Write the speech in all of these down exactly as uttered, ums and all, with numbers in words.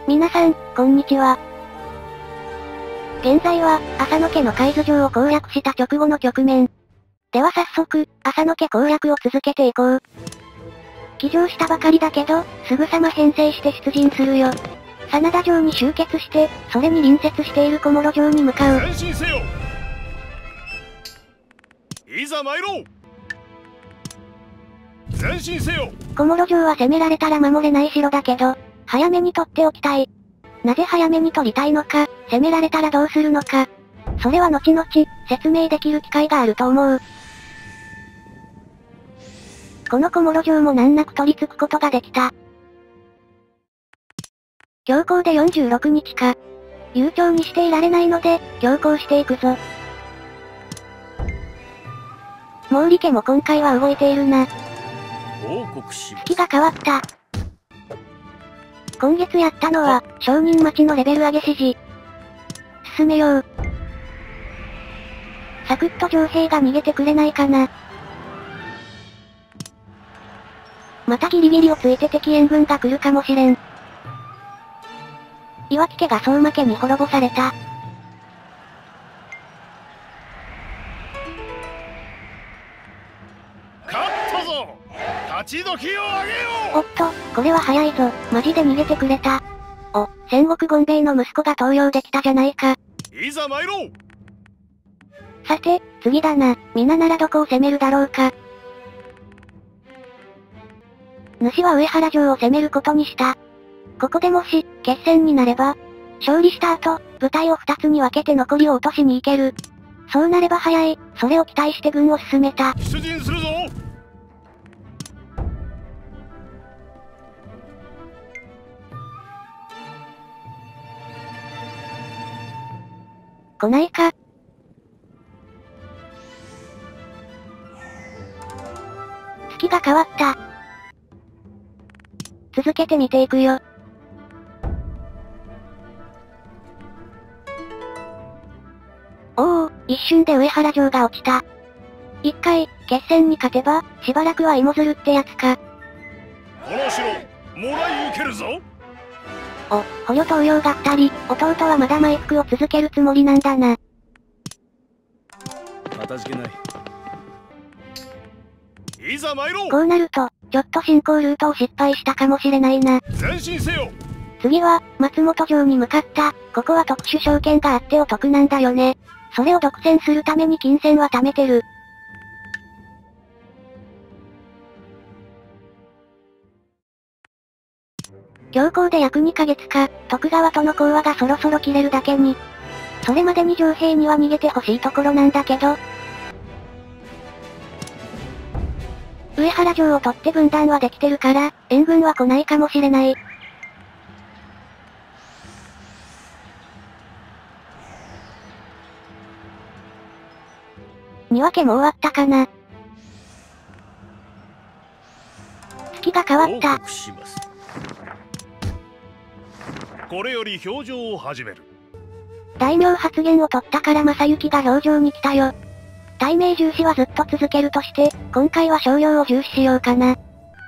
皆さん、こんにちは。現在は、浅野家の海津城を攻略した直後の局面。では早速、浅野家攻略を続けていこう。起乗したばかりだけど、すぐさま編成して出陣するよ。真田城に集結して、それに隣接している小諸城に向かう。 前進せよ。いざ参ろう。前進せよ。 小諸城は攻められたら守れない城だけど、早めに取っておきたい。なぜ早めに取りたいのか、攻められたらどうするのか。それは後々、説明できる機会があると思う。この小諸城も難なく取り付くことができた。強行でよんじゅうろくにちか。悠長にしていられないので、強行していくぞ。毛利家も今回は動いているな。 報告します。 月が変わった。今月やったのは、商人町のレベル上げ指示。進めよう。サクッと城兵が逃げてくれないかな。またギリギリをついて敵援軍が来るかもしれん。岩木家が相馬家に滅ぼされた。 勝ったぞ。勝ち時をあげよう。 おっと、これは早いぞ。マジで逃げてくれた。お、戦国権兵衛の息子が登用できたじゃないか。 いざ参ろう。 さて、次だな。皆ならどこを攻めるだろうか。主は上原城を攻めることにした。ここでもし、決戦になれば、勝利した後、部隊を二つに分けて残りを落としに行ける。そうなれば早い、それを期待して軍を進めた。 出陣するぞ。 来ないか。月が変わった。続けてみていくよ。おお、一瞬で上原城が落ちた。一回、決戦に勝てば、しばらくは芋づるってやつか。 この城、もらい受けるぞ。 お、捕虜登用が二人、弟はまだ埋伏を続けるつもりなんだな。 かたじけない。いざ参ろう。 こうなると、ちょっと進行ルートを失敗したかもしれないな。 前進せよ。 次は、松本城に向かった。ここは特殊証券があってお得なんだよね。それを独占するために金銭は貯めてる。強行で約にかげつか、徳川との講和がそろそろ切れるだけに。それまでに城兵には逃げてほしいところなんだけど。上原城を取って分断はできてるから、援軍は来ないかもしれない。に分けも終わったかな。月が変わった。 報告します。これより表情を始める。 大名発言を取ったから正幸が表情に来たよ。対名重視はずっと続けるとして、今回は商用を重視しようかな。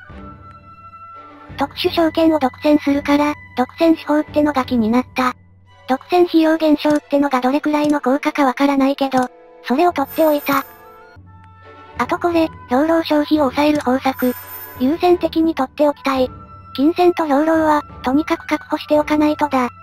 特殊証券を独占するから、独占手法ってのが気になった。独占費用減少ってのがどれくらいの効果かわからないけど、それを取っておいた。あとこれ、兵糧消費を抑える方策。優先的に取っておきたい。金銭と兵糧は、とにかく確保しておかないとだ。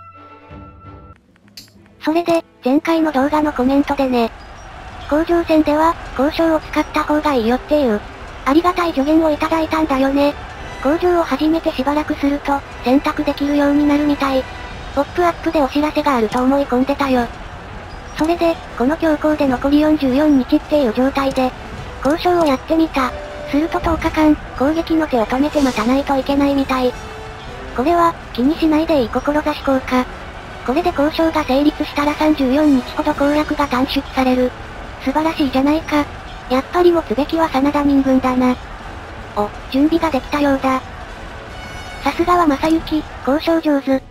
それで、前回の動画のコメントでね。甲状腺では、交渉を使った方がいいよっていう、ありがたい助言をいただいたんだよね。工場を始めてしばらくすると、選択できるようになるみたい。ポップアップでお知らせがあると思い込んでたよ。それで、この強行で残りよんじゅうよっかっていう状態で、交渉をやってみた。するととおかかん、攻撃の手を止めて待たないといけないみたい。これは、気にしないでいい志効果。これで交渉が成立したらさんじゅうよっかほど攻略が短縮される。素晴らしいじゃないか。やっぱり持つべきは真田民軍だな。お、準備ができたようだ。さすがは正幸、交渉上手。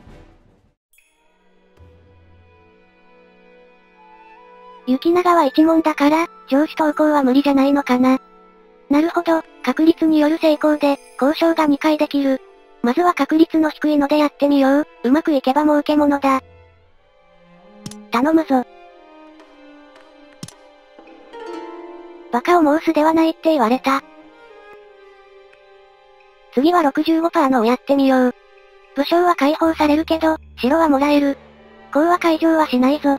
雪長は一門だから、上司投降は無理じゃないのかな。なるほど、確率による成功で、交渉がにかいできる。 まずは確率の低いのでやってみよう。うまくいけば儲けものだ。頼むぞ。バカを申すではないって言われた。次は ろくじゅうごパーセント のをやってみよう。武将は解放されるけど、城はもらえる。講和解除はしないぞ。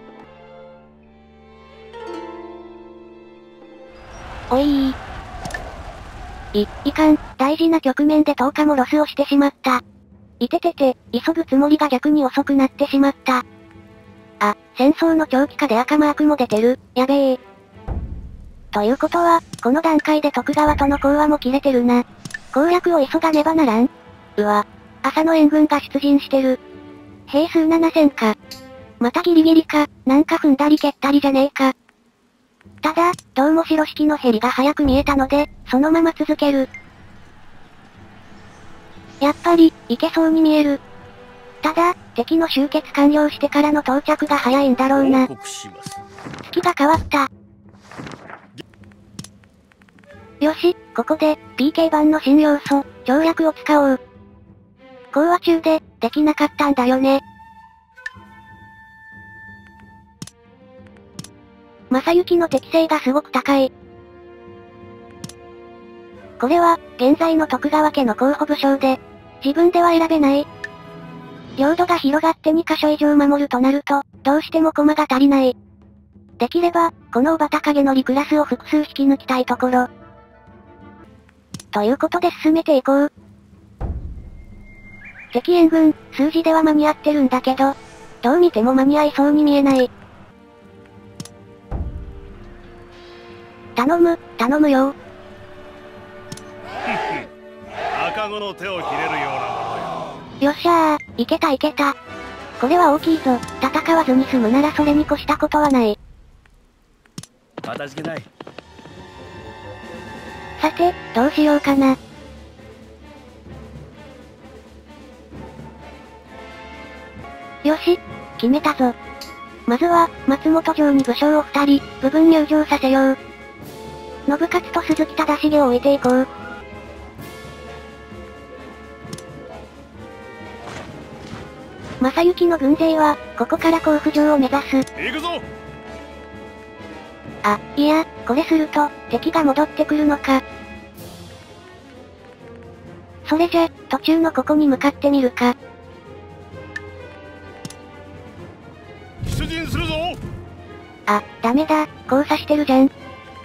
おいー。い、いかん、大事な局面でとおかもロスをしてしまった。いててて、急ぐつもりが逆に遅くなってしまった。あ、戦争の長期化で赤マークも出てる、やべえ。ということは、この段階で徳川との講和も切れてるな。攻略を急がねばならん。うわ。朝の援軍が出陣してる。兵数ななせんか。またギリギリか、なんか踏んだり蹴ったりじゃねえか。ただ、どうも白式のヘリが早く見えたので、そのまま続ける。やっぱり、いけそうに見える。ただ、敵の集結完了してからの到着が早いんだろうな。月が変わった。よし、ここで、ピーケー 版の新要素、跳躍を使おう。講和中で、できなかったんだよね。正幸の適性がすごく高い。これは、現在の徳川家の候補武将で、自分では選べない。領土が広がってにかしょ以上守るとなると、どうしても駒が足りない。できれば、このおばたかげのりクラスを複数引き抜きたいところ。ということで進めていこう。敵援軍、数字では間に合ってるんだけど、どう見ても間に合いそうに見えない。頼む、頼むよ。 赤子の手をひねるようなものよ。 よっしゃー、いけたいけた。これは大きいぞ。戦わずに済むならそれに越したことはない。 かたじけない。 さて、どうしようかな。よし、決めたぞ。まずは、松本城に武将を二人、部分入城させよう。信勝と鈴木忠重を置いていこう。正幸の軍勢は、ここから甲府城を目指す。 行くぞ。 あ、いや、これすると、敵が戻ってくるのか。それじゃ、途中のここに向かってみるか。 出陣するぞ。 あ、ダメだ、交差してるじゃん。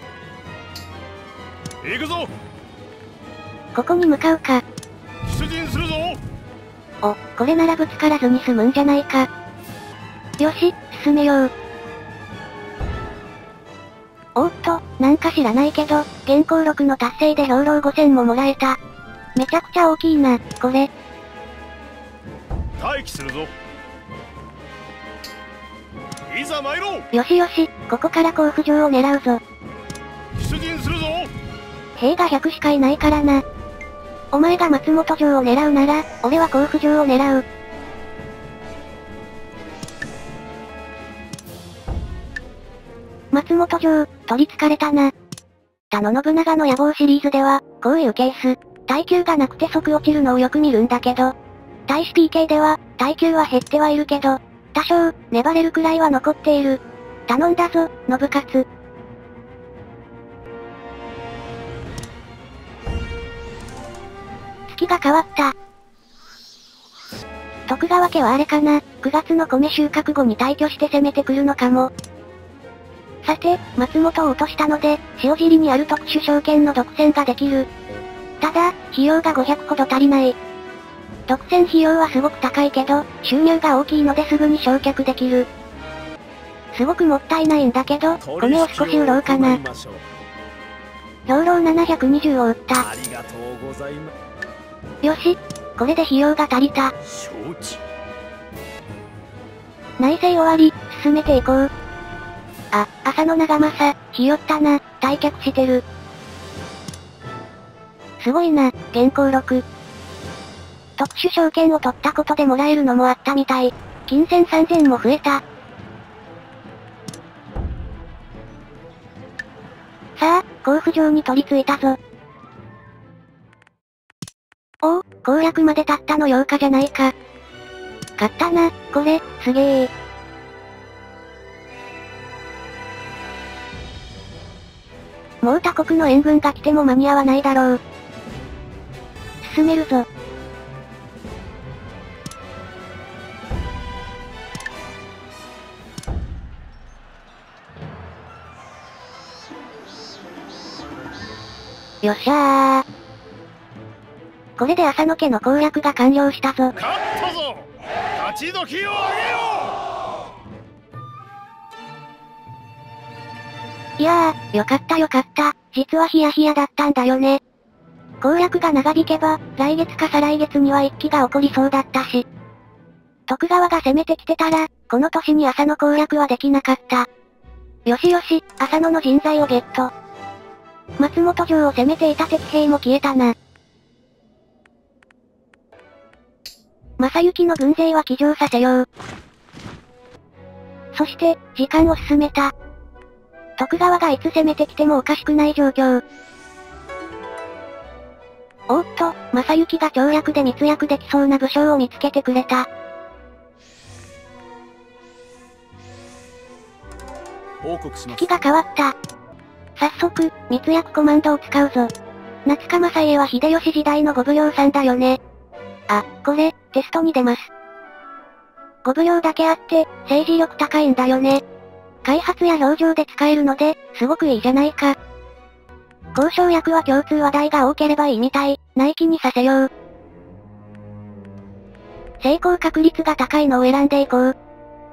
行くぞ。 ここに向かうか。 出陣するぞ。 お、これならぶつからずに済むんじゃないか。よし、進めよう。おーっと、なんか知らないけど、原稿録の達成で兵糧ごせんももらえた。めちゃくちゃ大きいな、これ。 待機するぞ。いざ参ろう。 よしよし、ここから甲府城を狙うぞ。 出陣するぞ。 兵がひゃくしかいないからな。お前が松本城を狙うなら、俺は甲府城を狙う。松本城、取り憑かれたな。他の信長の野望シリーズでは、こういうケース、耐久がなくて即落ちるのをよく見るんだけど、対 ピーケー では、耐久は減ってはいるけど、多少、粘れるくらいは残っている。頼んだぞ、信勝。月が変わった。徳川家はあれかな、くがつの米収穫後に退去して攻めてくるのかも。さて、松本を落としたので、塩尻にある特殊証券の独占ができる。ただ、費用がごひゃくほど足りない。独占費用はすごく高いけど、収入が大きいのですぐに焼却できる。すごくもったいないんだけど、米を少し売ろうかな。兵糧ななひゃくにじゅうを売った。 ありがとうございます。 よし、これで費用が足りた。 承知。 内政終わり、進めていこう。あ、浅野長政、ひよったな、退却してる。すごいな、原稿録。特殊証券を取ったことでもらえるのもあったみたい。金銭さんぜんも増えた。さあ、甲府城に取り付いたぞ。おお、 攻略までたったのようかじゃないか。勝ったな、これ、すげえ。もう他国の援軍が来ても間に合わないだろう。進めるぞ。よっしゃー。これで浅野家の攻略が完了したぞ。 勝ったぞ。勝ち時をあげよう。いやー、よかったよかった。実はヒヤヒヤだったんだよね。攻略が長引けば、来月か再来月には一揆が起こりそうだったし。徳川が攻めてきてたら、この年に浅野攻略はできなかった。よしよし、浅野の人材をゲット。松本城を攻めていた敵兵も消えたな。正幸の軍勢は騎乗させよう。そして、時間を進めた。徳川がいつ攻めてきてもおかしくない状況。おーっと、正幸が跳躍で密約できそうな武将を見つけてくれた。 報告します。 月が変わった。早速、密約コマンドを使うぞ。夏川正家は秀吉時代のご奉行さんだよね。あ、これ、テストに出ます。ご奉行だけあって、政治力高いんだよね。開発や表情で使えるので、すごくいいじゃないか。交渉役は共通話題が多ければいいみたい、内気にさせよう。成功確率が高いのを選んでいこう。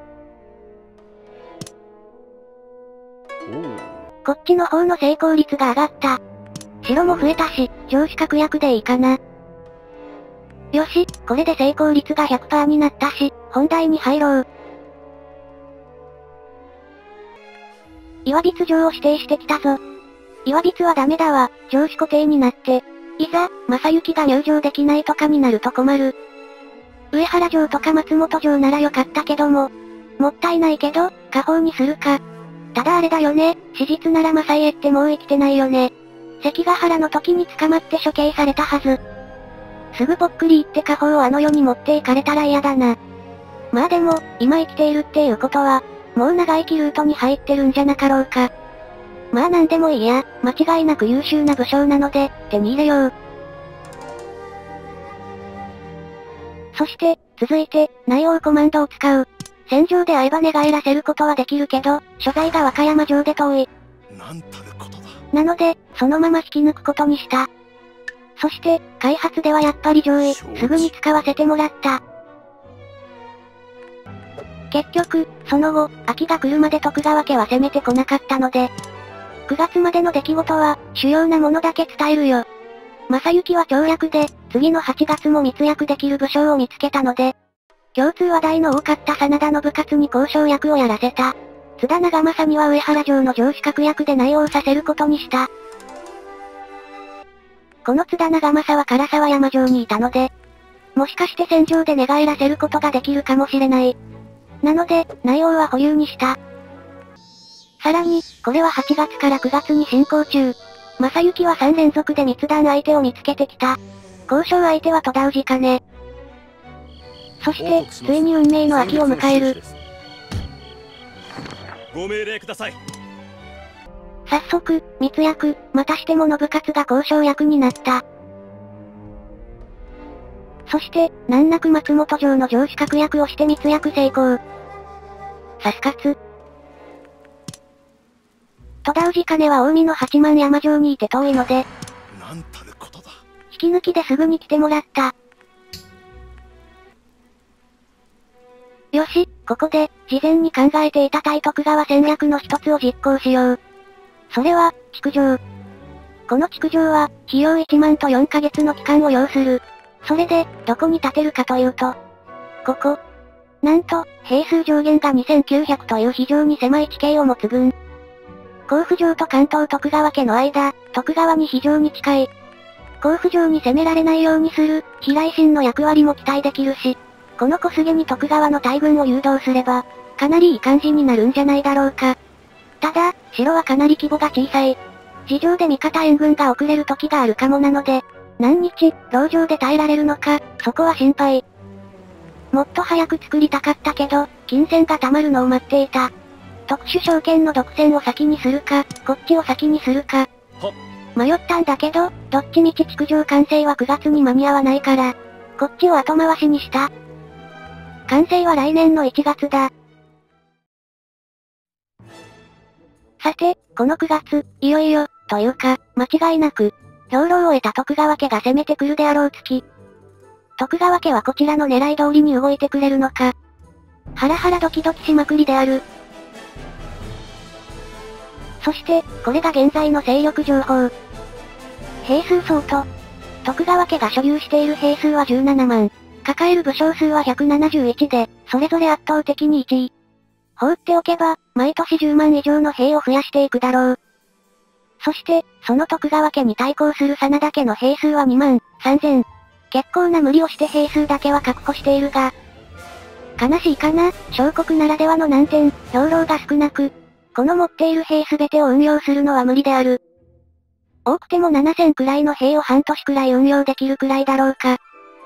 こっちの方の成功率が上がった。城も増えたし、上司確約でいいかな。よし、これで成功率が ひゃくパーセント になったし、本題に入ろう。岩櫃城を指定してきたぞ。岩櫃はダメだわ、上司固定になって。いざ、正幸が入城できないとかになると困る。上原城とか松本城ならよかったけども。もったいないけど、下方にするか。ただあれだよね、史実なら正家ってもう生きてないよね。関ヶ原の時に捕まって処刑されたはず。すぐぽっくり言って下方をあの世に持っていかれたら嫌だな。まあでも、今生きているっていうことは、もう長生きルートに入ってるんじゃなかろうか。まあなんでもいいや、間違いなく優秀な武将なので、手に入れよう。そして、続いて、内王コマンドを使う。戦場で会えば寝返らせることはできるけど、所在が和歌山城で遠い。 なんたることだ。 なので、そのまま引き抜くことにした。そして、開発ではやっぱり上位、すぐに使わせてもらった。結局、その後、秋が来るまで徳川家は攻めてこなかったので、くがつまでの出来事は、主要なものだけ伝えるよ。正幸は跳躍で、次のはちがつも密約できる武将を見つけたので、共通話題の多かった真田の部活に交渉役をやらせた。津田長政には上原城の上司確約で内応させることにした。この津田長政は唐沢山城にいたので、もしかして戦場で寝返らせることができるかもしれない。なので、内応は保留にした。さらに、これははちがつからくがつに進行中。正幸はさん連続で密談相手を見つけてきた。交渉相手は戸田氏兼。そして、ついに運命の秋を迎える。 ご命令ください。 早速、密約、またしても信勝が交渉役になった。そして、難なく松本城の上司確約をして密約成功。さすかつ。戸田氏兼は近江の八幡山城にいて遠いので、 なんたることだ。 引き抜きですぐに来てもらった。よし、ここで、事前に考えていた対徳川戦略の一つを実行しよう。それは、築城。この築城は、費用いちまんとよんかげつの期間を要する。それで、どこに建てるかというと、ここ。なんと、兵数上限がにせんきゅうひゃくという非常に狭い地形を持つ軍。甲府城と関東徳川家の間、徳川に非常に近い。甲府城に攻められないようにする、平井心の役割も期待できるし、この小菅に徳川の大軍を誘導すれば、かなりいい感じになるんじゃないだろうか。ただ、城はかなり規模が小さい。事情で味方援軍が遅れる時があるかもなので、 何日、籠城で耐えられるのか、そこは心配。もっと早く作りたかったけど、金銭が貯まるのを待っていた。特殊証券の独占を先にするか、こっちを先にするか。迷ったんだけど、どっちみち築城完成はくがつに間に合わないから、こっちを後回しにした。完成は来年のいちがつだ。さて、このくがつ、いよいよ、というか、間違いなく、兵糧を得た徳川家が攻めてくるであろう月。徳川家はこちらの狙い通りに動いてくれるのか。ハラハラドキドキしまくりである。そして、これが現在の勢力情報。兵数相と、徳川家が所有している兵数はじゅうななまん。抱える武将数はひゃくななじゅういちで、それぞれ圧倒的にいちい。放っておけば、毎年じゅうまん以上の兵を増やしていくだろう。そして、その徳川家に対抗する真田家の兵数はにまんさんぜん。結構な無理をして兵数だけは確保しているが。悲しいかな、小国ならではの難点、兵糧が少なく、この持っている兵すべてを運用するのは無理である。多くてもななせんくらいの兵を半年くらい運用できるくらいだろうか。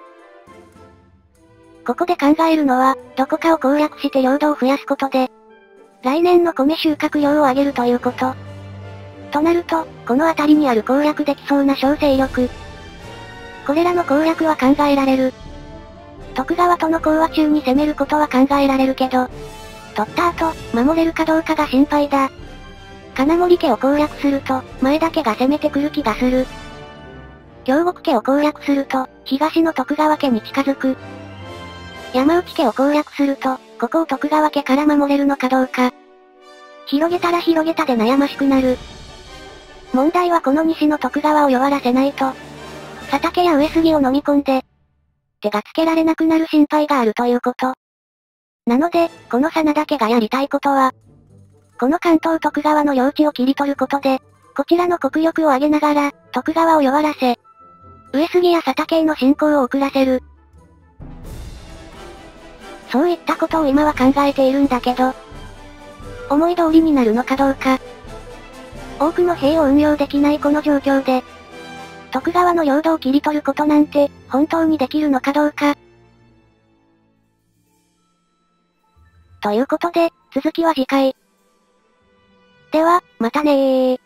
ここで考えるのは、どこかを攻略して領土を増やすことで、来年の米収穫量を上げるということ。となると、この辺りにある攻略できそうな小勢力。これらの攻略は考えられる。徳川との講和中に攻めることは考えられるけど、取った後、守れるかどうかが心配だ。金森家を攻略すると、前田家が攻めてくる気がする。京極家を攻略すると、東の徳川家に近づく。山内家を攻略すると、ここを徳川家から守れるのかどうか。広げたら広げたで悩ましくなる。問題はこの西の徳川を弱らせないと、佐竹や上杉を飲み込んで、手がつけられなくなる心配があるということ。なので、この真田家がやりたいことは、この関東徳川の領地を切り取ることで、こちらの国力を上げながら、徳川を弱らせ、上杉や佐竹への侵攻を遅らせる。そういったことを今は考えているんだけど、思い通りになるのかどうか。多くの兵を運用できないこの状況で、徳川の領土を切り取ることなんて、本当にできるのかどうか。ということで、続きは次回。では、またねー。